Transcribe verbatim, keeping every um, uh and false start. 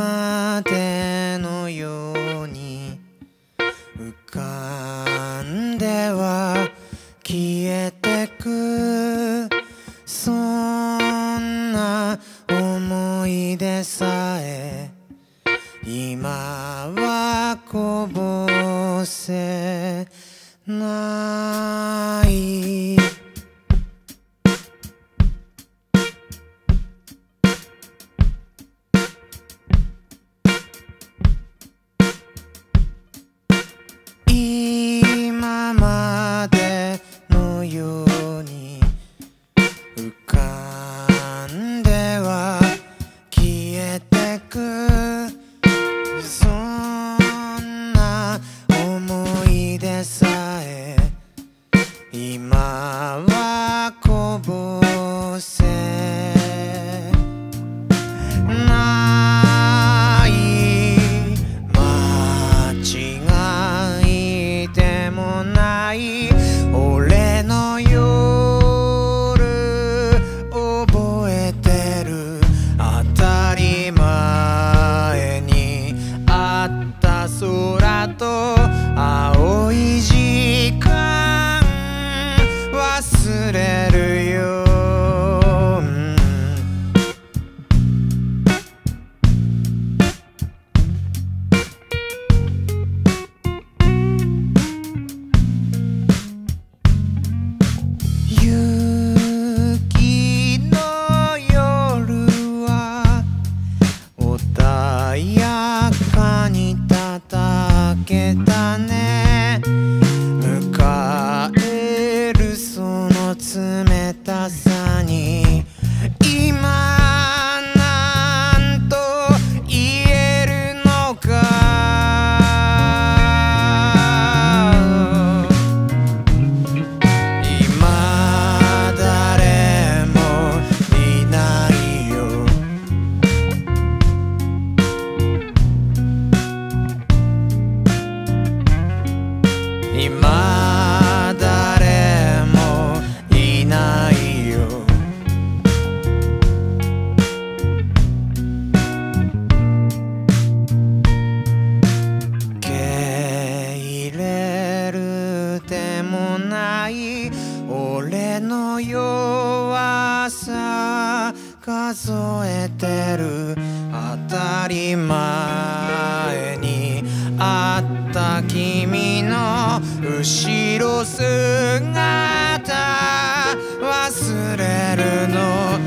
までのように浮かんでは消えてく、そんな思い出さえ今はこぼせない。今までのように浮かんでは消えてく、そんな思い出さえ今はこぼせない。間違いでもない俺の夜覚えてる、当たり前にあった空と青い時間忘れるよ、うん、雪の夜は穏やかに叩けたね、迎えるその冷たさに今なんと言えるのか。今誰もいないよ、今誰もいないよ、受け入れるでもない俺の弱さ数えてる、当たり前にあった君の後ろ姿忘れるの